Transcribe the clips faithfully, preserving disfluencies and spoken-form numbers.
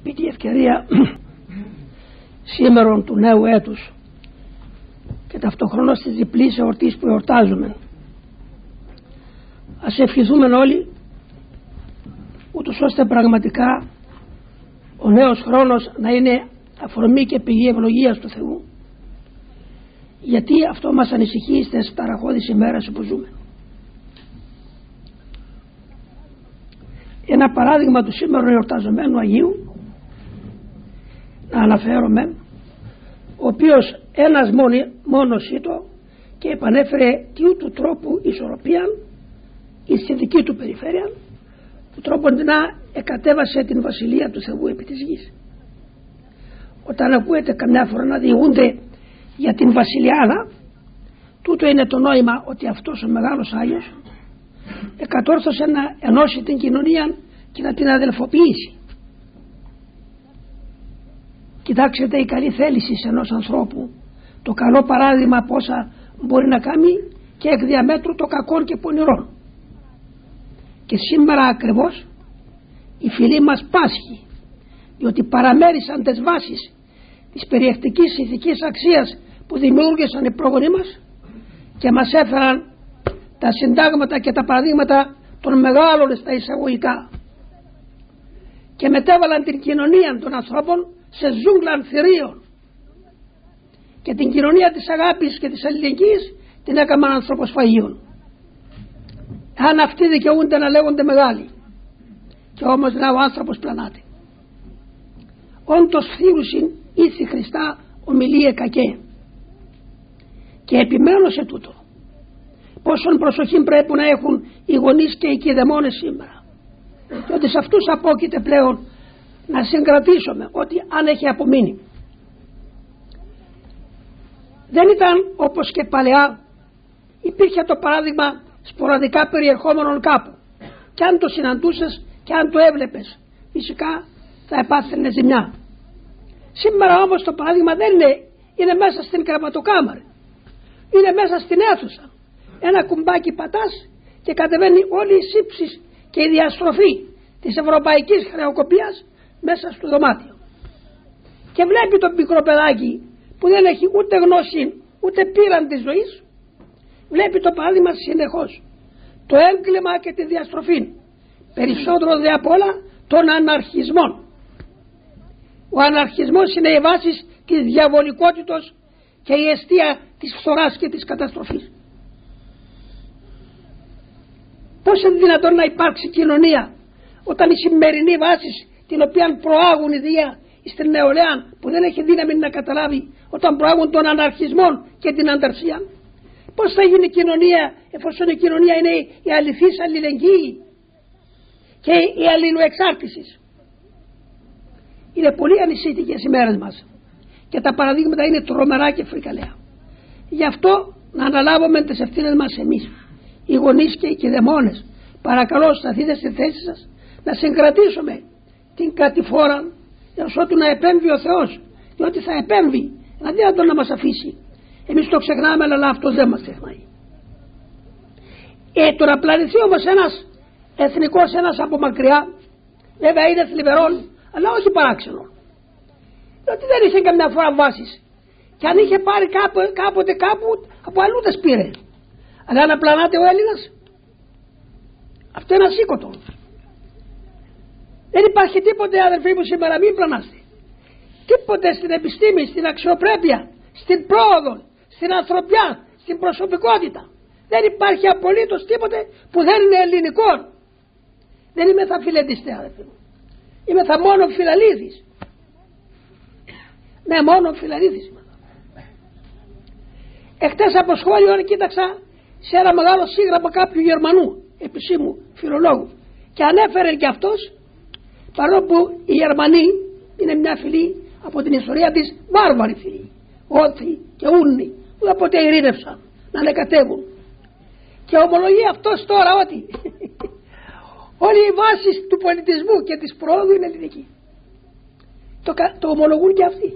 επί τη ευκαιρία σήμερον του νέου έτους και ταυτοχρόνως της διπλής εορτής που εορτάζουμε, ας ευχηθούμε όλοι ούτως ώστε πραγματικά ο νέος χρόνος να είναι αφορμή και πηγή ευλογίας του Θεού, γιατί αυτό μας ανησυχεί στις ταραχώδεις ημέρες που ζούμε. Ένα παράδειγμα του σήμερα εορταζομένου Αγίου να αναφέρομαι, ο οποίος ένας μόνοι, μόνος ήτο και επανέφερε τι του τρόπου ισορροπία στη δική του περιφέρεια, του τρόπου να εκατέβασε την Βασιλεία του Θεού επί της γης. Όταν ακούετε καμιά φορά να διηγούνται για την Βασιλιάδα, τούτο είναι το νόημα, ότι αυτός ο μεγάλος Άγιος εκατόρθωσε να ενώσει την κοινωνία και να την αδελφοποιήσει. Κοιτάξτε η καλή θέληση ενός ανθρώπου, το καλό παράδειγμα πόσα μπορεί να κάνει και εκ διαμέτρου το κακό και πονηρό. Και σήμερα ακριβώς η φυλή μας πάσχει, διότι παραμέρισαν τις βάσεις της περιεκτικής ηθικής αξίας που δημιούργησαν οι πρόγονοι μας και μας έφεραν τα συντάγματα και τα παραδείγματα των μεγάλων στα εισαγωγικά και μετέβαλαν την κοινωνία των ανθρώπων σε ζούγκλα θηρίων και την κοινωνία της αγάπης και της αλληλεγγύης την έκαναν ανθρωποσφαγίων. Αν αυτοί δικαιούνται να λέγονται μεγάλοι και όμως να ο άνθρωπος πλανάται. Όντως θύρουσιν ήθη Χριστά ομιλίε κακέ, και επιμένω σε τούτο πόσον προσοχή πρέπει να έχουν οι γονείς και οι κηδεμόνες σήμερα, και ότι σε αυτούς απόκειται πλέον να συγκρατήσουμε ότι αν έχει απομείνει. Δεν ήταν όπως και παλαιά, υπήρχε το παράδειγμα σποραδικά περιερχόμενων κάπου και αν το συναντούσες και αν το έβλεπες φυσικά θα επάθαινε ζημιά. Σήμερα όμως το παράδειγμα δεν είναι, είναι μέσα στην κραματοκάμαρη, είναι μέσα στην αίθουσα. Ένα κουμπάκι πατάς και κατεβαίνει όλη η σύψη και η διαστροφή της ευρωπαϊκής χρεοκοπίας μέσα στο δωμάτιο. Και βλέπει το μικρό παιδάκι που δεν έχει ούτε γνώση ούτε πείραν της ζωής, βλέπει το παράδειγμα συνεχώς, το έγκλημα και τη διαστροφή, περισσότερο δε απ' όλα των αναρχισμών. Ο αναρχισμός είναι η βάση της διαβολικότητος και η αιστεία της φθοράς και της καταστροφής. Πώς είναι δυνατόν να υπάρξει κοινωνία όταν η σημερινή βάση την οποία προάγουν οι δία στην νεολαία που δεν έχει δύναμη να καταλάβει, όταν προάγουν τον αναρχισμό και την ανταρσία? Πώς θα γίνει κοινωνία εφόσον η κοινωνία είναι η αληθής αλληλεγγύη και η αλληλοεξάρτηση? Είναι πολύ ανησυχητικές οι μέρες μας και τα παραδείγματα είναι τρομερά και φρικαλαία. Γι' αυτό να αναλάβουμε τις ευθύνες μας εμείς, οι γονείς και οι κηδεμόνες. Παρακαλώ, σταθείτε στη θέση σας να συγκρατήσουμε την κατηφόρα έως ότου να επέμβει ο Θεός, διότι θα επέμβει, είναι αδύνατο να μας αφήσει. Εμείς το ξεχνάμε, αλλά αυτό δεν μας ξεχνάει. Ε, το να πλανηθεί όμως ένας εθνικός, ένας από μακριά, βέβαια είναι θλιβερόν, αλλά όχι παράξενο, διότι δεν είχε καμιά φορά βάσεις, και αν είχε πάρει κάπου, κάποτε κάπου από αλλού τις πήρε. Αλλά να πλανάται ο Έλληνας, αυτό είναι ασήκωτο. Δεν υπάρχει τίποτε, αδελφοί μου, σήμερα, μην πλανάστε. Τίποτε στην επιστήμη, στην αξιοπρέπεια, στην πρόοδο, στην ανθρωπιά, στην προσωπικότητα. Δεν υπάρχει απολύτως τίποτε που δεν είναι ελληνικό. Δεν είμαι θα φιλετιστέ, αδελφοί μου. Είμαι θα μόνο φιλαλίδης. Ναι, μόνο φιλαλίδης. Εχθές από σχόλιο κοίταξα σε ένα μεγάλο σύγγραμμα κάποιου Γερμανού επισήμου φιλολόγου και ανέφερε και αυτός, παρόλο που οι Γερμανοί είναι μια φυλή από την ιστορία της βάρβαρη φυλή, Όθοι και Ούνοι που κάποτε ειρήνευσαν να ανεκατεύουν, και ομολογεί αυτός τώρα ότι όλοι οι βάσεις του πολιτισμού και της πρόοδου είναι ελληνική. Το, το ομολογούν και αυτοί.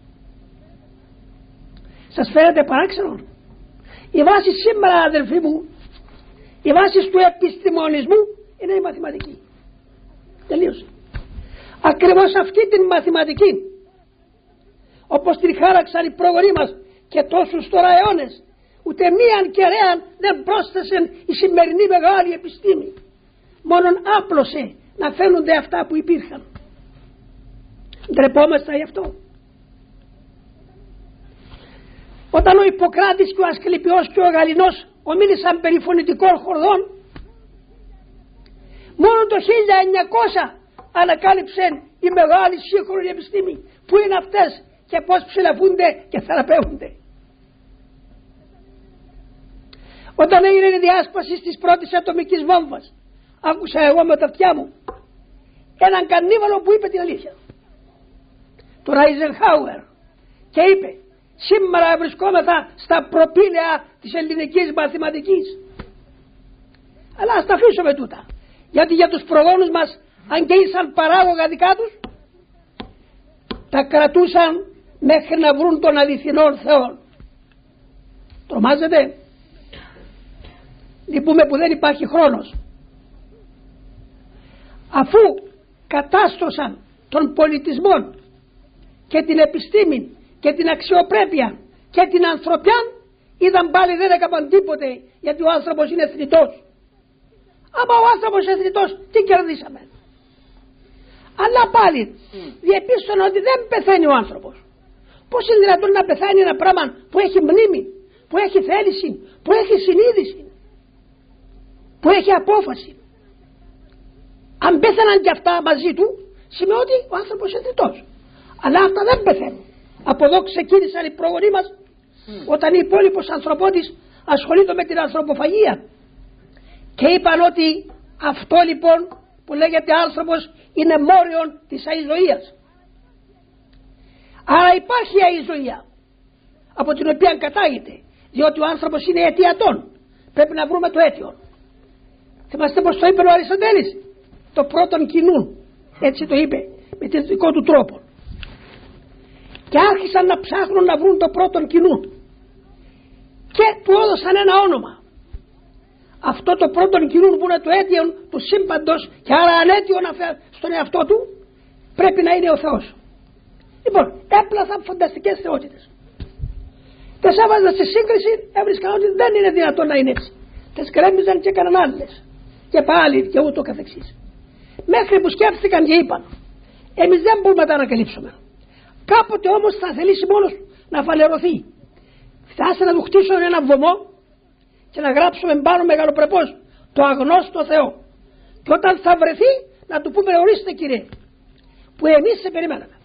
Σας φαίνεται παράξενο? Οι βάσεις σήμερα, αδελφοί μου, οι βάσεις του επιστημονισμού είναι η μαθηματική. Τελείωσε. ακριβώς αυτή την μαθηματική, όπως την χάραξαν οι πρόγονοί μας και τόσους τώρα αιώνες, ούτε μίαν κεραίαν δεν πρόσθεσεν η σημερινή μεγάλη επιστήμη, μόνον άπλωσε να φαίνονται αυτά που υπήρχαν. Ντρεπόμαστε γι' αυτό. Όταν ο Ιπποκράτης και ο Ασκληπιός και ο Γαληνός ομίλησαν περί φωνητικών χορδών, μόνο το χίλια εννιακόσια ανακάλυψαν η μεγάλη σύγχρονη επιστήμη. Πού είναι αυτές και πώς ψηλαφούνται και θεραπεύονται. Όταν έγινε η διάσπαση της πρώτης ατομικής βόμβας, άκουσα εγώ με τα αυτιά μου έναν κανίβαλο που είπε την αλήθεια, τον Αϊζενχάουερ, και είπε: σήμερα βρισκόμεθα στα προπήλαια της ελληνικής μαθηματικής. Αλλά ας τα αφήσουμε τούτα, γιατί για τους προγόνους μας, αν και ήσαν παράγωγα δικά τους, τα κρατούσαν μέχρι να βρουν τον αληθινόν Θεό. Τρομάζετε? Λυπούμε που δεν υπάρχει χρόνος. Αφού κατάστρωσαν τον πολιτισμό και την επιστήμη και την αξιοπρέπεια και την ανθρωπιά, είδαν πάλι δεν έκαναν τίποτε, γιατί ο άνθρωπος είναι θνητός. Άμα ο άνθρωπος είναι θνητός, τι κερδίσαμε? Αλλά πάλι διεπίστωνα ότι δεν πεθαίνει ο άνθρωπος. Πώς είναι δυνατόν να πεθάνει ένα πράγμα που έχει μνήμη, που έχει θέληση, που έχει συνείδηση, που έχει απόφαση? Αν πέθαναν και αυτά μαζί του, σημαίνει ότι ο άνθρωπος είναι θνητός. Αλλά αυτά δεν πεθαίνουν. Από εδώ ξεκίνησαν οι προγονείς μας, mm. όταν ο υπόλοιπος ανθρωπότης ασχολείται με την ανθρωποφαγία, και είπαν ότι αυτό λοιπόν που λέγεται άνθρωπος είναι μόριον της αηζωίας. Άρα υπάρχει αηζωία από την οποία κατάγεται, διότι ο άνθρωπος είναι αιτιατών. Πρέπει να βρούμε το αίτιο. Θυμάστε πως το είπε ο Αριστοτέλης? Το πρώτον κοινούν. Έτσι το είπε με τον δικό του τρόπο. Και άρχισαν να ψάχνουν να βρουν το πρώτον κοινούν. Και του έδωσαν ένα όνομα. Αυτό το πρώτον κοινούν που είναι το αίτιον του σύμπαντος και άρα ανέτιον στον εαυτό του, πρέπει να είναι ο Θεός. Λοιπόν, έπλαθαν φανταστικές θεότητες. Τις έβαζαν στη σύγκριση, έβρισκαν ότι δεν είναι δυνατόν να είναι έτσι. Τις κρέμιζαν και έκαναν άλλες. Και πάλι και ούτω καθεξής. Μέχρι που σκέφτηκαν και είπαν: εμείς δεν μπορούμε να τα ανακαλύψουμε. Κάποτε όμως θα θελήσει μόνος να φανερωθεί. Φτάσε να του χτίσουν ένα βωμό και να γράψουμε πάνω μεγαλοπρεπώς το αγνώστο Θεό. Και όταν θα βρεθεί να του πούμε: ορίστε κύριε, που εμείς σε περιμέναμε.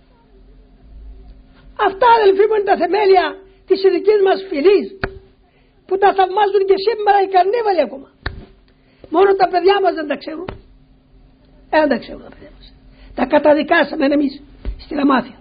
Αυτά, αδελφοί μου, είναι τα θεμέλια της ειδικής μας φυλής, που τα θαυμάζουν και σήμερα οι καρνίβαλοι ακόμα. Μόνο τα παιδιά μας δεν τα ξέρουν. Ε, δεν τα ξέρουν τα παιδιά μας. Τα καταδικάσαμε εμείς στη Λαμάθια.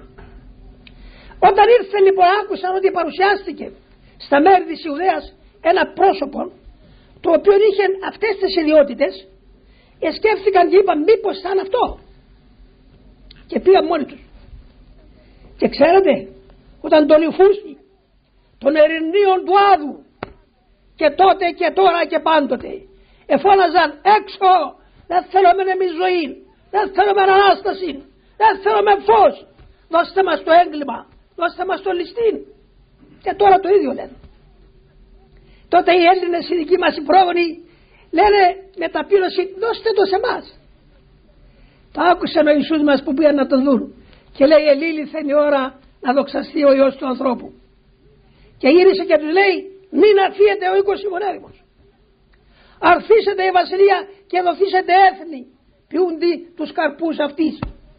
Όταν ήρθε λοιπόν, άκουσαν ότι παρουσιάστηκε στα μέρη της Ιουδαίας ένα πρόσωπο το οποίο είχε αυτές τις ιδιότητες, σκέφτηκαν και είπαν: μήπως θα είναι αυτό? Και πήγαν μόνοι τους. Και ξέρετε, όταν τον υφούστη των ερηνίων του Άδου, και τότε και τώρα και πάντοτε, εφώναζαν: έξω, δεν θέλουμε εμείς ζωή, δεν θέλουμε Ανάσταση, δεν θέλουμε φως, δώστε μας το έγκλημα, δώστε μας το ληστήν. Και τώρα το ίδιο λένε. Τότε οι Έλληνες, οι δικοί μας οι πρόγονοι, λένε με ταπείνωση: δώστε το σε εμάς. Το άκουσαν ο Ιησούς μας που πήγαν να τον δουν και λέει: ελήλυθεν η ώρα να δοξαστεί ο Υιός του ανθρώπου. Και γύρισε και τους λέει: μην αφήσετε ο οίκος ημών. Αρθίσετε η βασιλεία και δοθήσετε έθνη, ποιούντι τους καρπούς αυτής.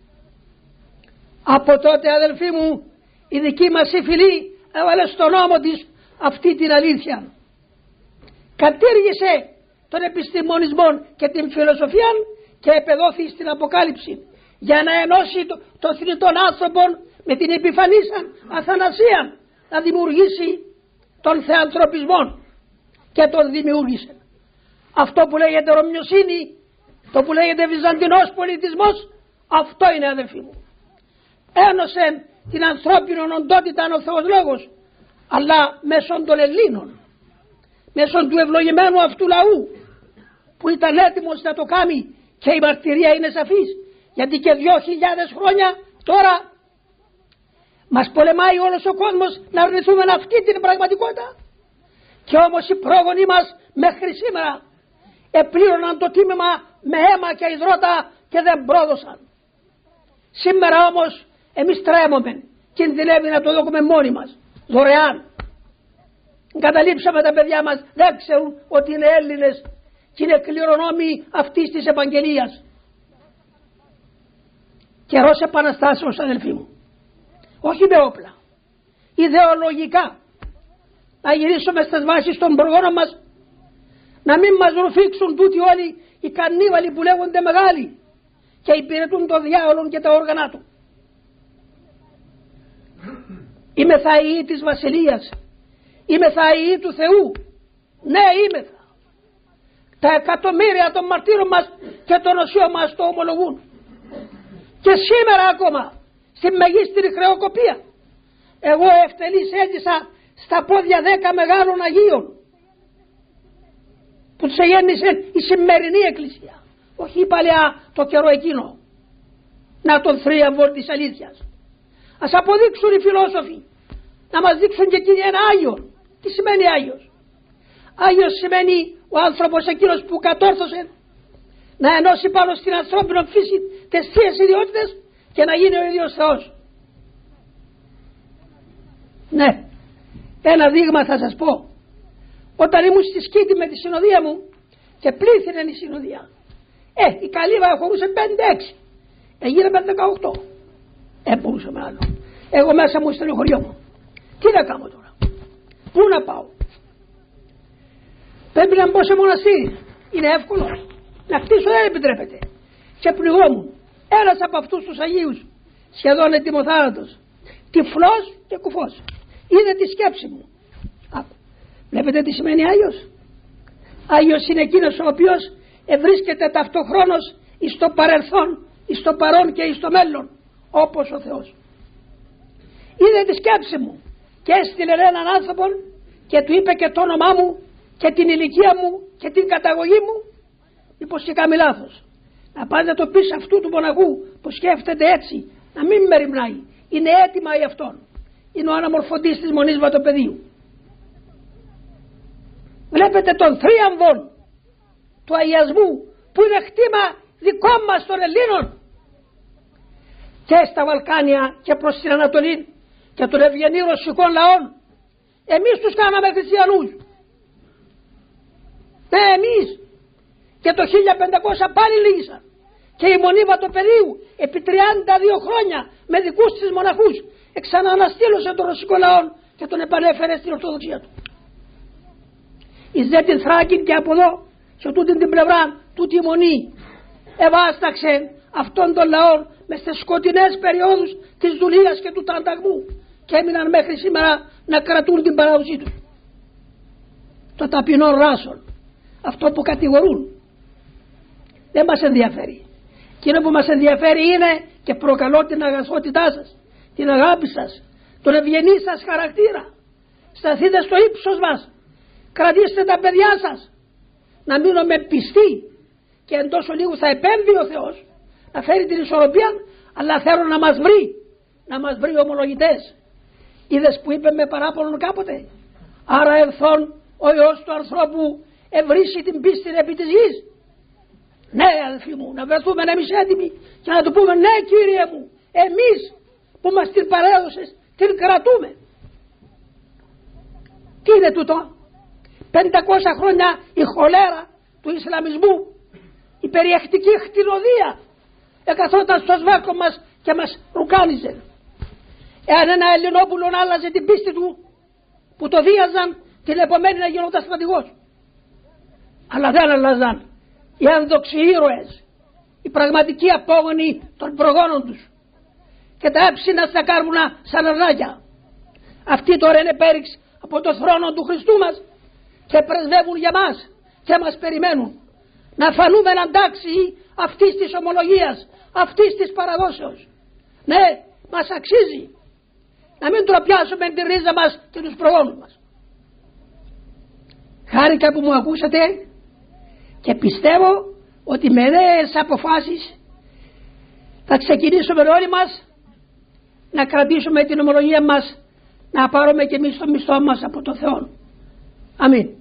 Από τότε, αδελφοί μου, η δική μας η φυλή έβαλε στον νόμο της αυτή την αλήθεια. Κατήργησε τον επιστημονισμό και την φιλοσοφία και επεδόθη στην Αποκάλυψη για να ενώσει το, το θνητόν άνθρωπον με την επιφανή αθανασία, να δημιουργήσει τον θεανθρωπισμό, και τον δημιούργησε. Αυτό που λέγεται Ρωμιοσύνη, το που λέγεται Βυζαντινός πολιτισμός, αυτό είναι, αδελφοί μου. Ένωσε την ανθρώπινη οντότητα ο Θεός Λόγος, αλλά μέσω των Ελλήνων, μέσω του ευλογημένου αυτού λαού που ήταν έτοιμος να το κάνει, και η μαρτυρία είναι σαφής, Γιατί και δυο χιλιάδες χρόνια τώρα μας πολεμάει όλος ο κόσμος να αρνηθούμε αυτή την πραγματικότητα. Και όμως οι πρόγονοι μας μέχρι σήμερα επλήρωναν το τίμημα με αίμα και υδρότα και δεν πρόδωσαν. Σήμερα όμως εμείς τρέμουμε, κινδυνεύει να το δούμε μόνοι μας, δωρεάν. Καταλήψαμε τα παιδιά μας, δεν ξέρουν ότι είναι Έλληνες και είναι κληρονόμοι αυτής της επαγγελίας. Καιρός επαναστάσεως, αδελφοί μου. Όχι με όπλα, ιδεολογικά. Να γυρίσουμε στις βάσεις των προγόνων μας, να μην μας ρουφήξουν τούτοι όλοι οι κανίβαλοι που λέγονται μεγάλοι και υπηρετούν το διάολο και τα όργανα του. Είμαι θαΐη της Βασιλείας, είμαι θαΐη του Θεού, ναι είμεθα. Τα εκατομμύρια των μαρτύρων μας και των οσίων μας το ομολογούν. Και σήμερα ακόμα στη μεγίστηρη χρεοκοπία εγώ ευτελής έζησα στα πόδια δέκα μεγάλων Αγίων που τους εγέννησε η σημερινή Εκκλησία, όχι η παλαιά το καιρό εκείνο. Να τον θρίαμβο της αλήθειας. Ας αποδείξουν οι φιλόσοφοι, να μας δείξουν και εκείνοι ένα Άγιο. Τι σημαίνει Άγιος? Άγιος σημαίνει ο άνθρωπος εκείνος που κατόρθωσε να ενώσει πάνω στην ανθρώπινη φύση τις θείες ιδιότητες και να γίνει ο ίδιος Θεός. Ναι, ένα δείγμα θα σας πω. Όταν ήμουν στη Σκήτη με τη συνοδεία μου και πλήθυνε η συνοδεία, ε, η καλύβα χωρούσε πέντε έξι, έγινε με δεκαοκτώ. Ε, μπορούσαμε άλλο. Εγώ μέσα μου στενοχωριό μου. Τι να κάνω τώρα? Πού να πάω? Πρέπει να μπω σε μοναστήρι. Είναι εύκολο? Να χτίσω δεν επιτρέπεται. Και πληγόμουν. Ένας από αυτούς τους Αγίους, σχεδόν ετοιμοθάνατος, τυφλός και κουφός, είδε τη σκέψη μου. Α, βλέπετε τι σημαίνει Άγιος? Άγιος είναι εκείνος ο οποίος ευρίσκεται ταυτοχρόνως εις το παρελθόν, εις το παρόν και εις το μέλλον, όπως ο Θεός. Είδε τη σκέψη μου και έστειλε έναν άνθρωπο και του είπε και το όνομά μου και την ηλικία μου και την καταγωγή μου. Μήπως και κάνει λάθος? Να πας να το πεις αυτού του μοναχού που σκέφτεται έτσι, να μην μεριμνάει. Είναι έτοιμα για αυτόν. Είναι ο αναμορφωτής της Μονής Βατοπεδίου. Βλέπετε τον θρίαμβο του αγιασμού που είναι χτήμα δικό μας των Ελλήνων και στα Βαλκάνια και προς την Ανατολή και των ευγενή ρωσικών λαών. Εμείς τους κάναμε χριστιανούς. Ναι, εμείς. Και το χίλια πεντακόσια πάλι λύγησαν. Και η Μονή Βατοπεδίου επί τριάντα δύο χρόνια με δικούς της μοναχούς εξαναναστήλωσε τον ρωσικό λαό και τον επανέφερε στην Ορθοδοξία του. Εις δε την Θράκη και από εδώ σε τούτη την πλευρά τούτη η Μονή ευάσταξε αυτόν τον λαό μες στις σκοτεινές περιόδους της δουλείας και του τανταγμού και έμειναν μέχρι σήμερα να κρατούν την παράδοσή τους. Το ταπεινό ράσον, αυτό που κατηγορούν, δεν μας ενδιαφέρει. Εκείνο που μας ενδιαφέρει είναι, και προκαλώ την αγαθότητά σας, την αγάπη σας, τον ευγενή σας χαρακτήρα. Σταθείτε στο ύψος μας, κρατήστε τα παιδιά σας, να μείνουμε πιστοί και εντός ολίγου θα επέμβει ο Θεός να φέρει την ισορροπία, αλλά θέλω να μας βρει, να μας βρει ομολογητές. Είδες που είπε με παράπονον κάποτε? Άρα ελθόν ο Υιός του ανθρώπου ευρύσει την πίστη επί της γης. Ναι, αδελφοί μου, να βρεθούμε εμείς έτοιμοι και να του πούμε ναι, Κύριε μου, εμείς που μας την παρέδωσες την κρατούμε. Τι είναι τούτο? πεντακόσια χρόνια η χολέρα του Ισλαμισμού, η περιεκτική χτινοδία εκαθόταν στο σβέρκο μας και μας ρουκάνιζε. Εάν ένα Ελληνόπουλο άλλαζε την πίστη του, που το δίαζαν, την επομένη να γινόταν στρατηγός. Αλλά δεν άλλαζαν οι ένδοξοι ήρωες, οι πραγματικοί απόγονοι των προγόνων τους και τα έψινα στα κάρβουνα σαν αρνάκια. Αυτοί τώρα είναι πέριξ από το θρόνο του Χριστού μας και πρεσβεύουν για μας και μας περιμένουν να φανούμε αντάξει αυτής της ομολογίας, αυτής της παραδόσεως. Ναι, μας αξίζει να μην τροπιάσουμε τη ρίζα μας και τους προγόνους μας. Χάρηκα που μου ακούσατε και πιστεύω ότι με νέες αποφάσεις Θα ξεκινήσουμε όλοι μας να κρατήσουμε την ομολογία μας, να πάρουμε και εμείς το μισθό μας από το Θεό. Αμήν.